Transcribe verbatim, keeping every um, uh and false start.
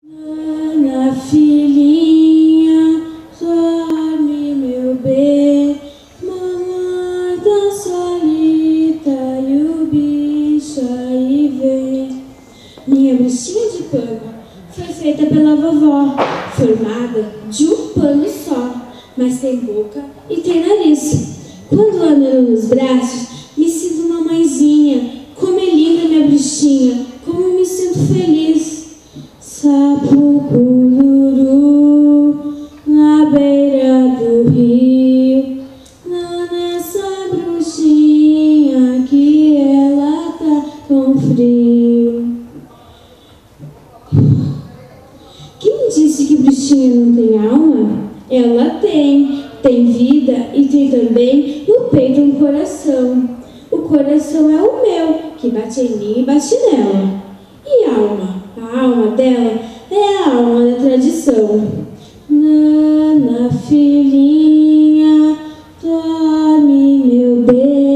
Ana, filhinha, dorme, meu bem. Mamãe tá solita e o bicho aí vem. Minha bruxinha de pano foi feita pela vovó, formada de um pano só, mas tem boca e tem nariz. Quando ando nos braços, me sinto uma mãezinha. Como é linda minha bruxinha, como eu me sinto feliz. Sapo cururu na beira do rio, não nessa bruxinha que ela tá com frio. Quem disse que bruxinha não tem alma? Ela tem, tem vida e tem também no peito um coração. O coração é o meu, que bate em mim e bate nela. E a alma? A alma dela é a alma da tradição. Nana, filhinha, dorme, meu bem.